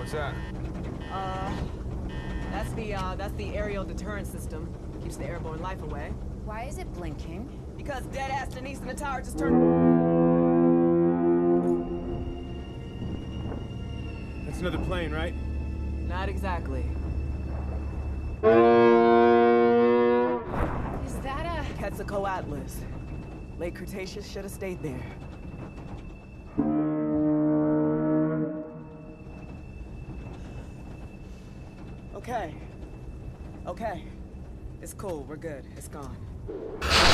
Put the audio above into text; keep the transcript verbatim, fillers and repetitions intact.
What's that? Uh, that's the, uh, that's the aerial deterrent system. Keeps the airborne life away. Why is it blinking? Because dead-ass Denise in the tower just turned... That's another plane, right? Not exactly. Is that a... Quetzalcoatlus. Late Cretaceous should have stayed there. Okay. Okay. It's cool, we're good. It's gone.